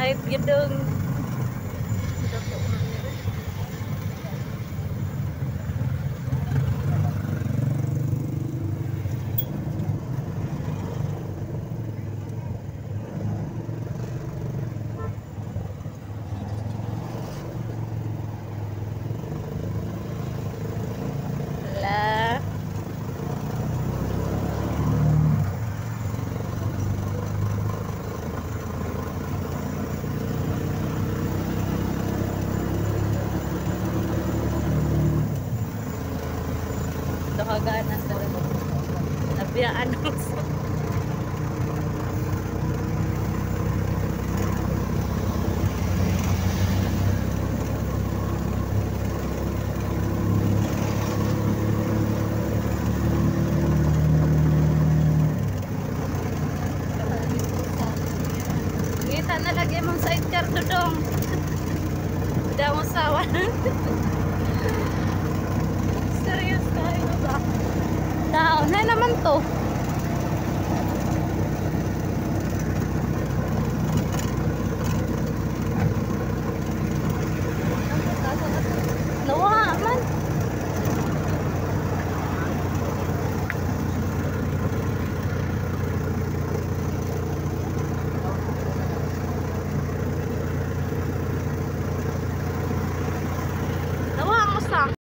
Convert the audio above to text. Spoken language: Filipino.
Kahit gidong. Hala. Kagana sa nabiyaan mo. Kita na lagi mong sidecar dodong. Tidak mo sawa. Serius tayo ba? Taon na naman to.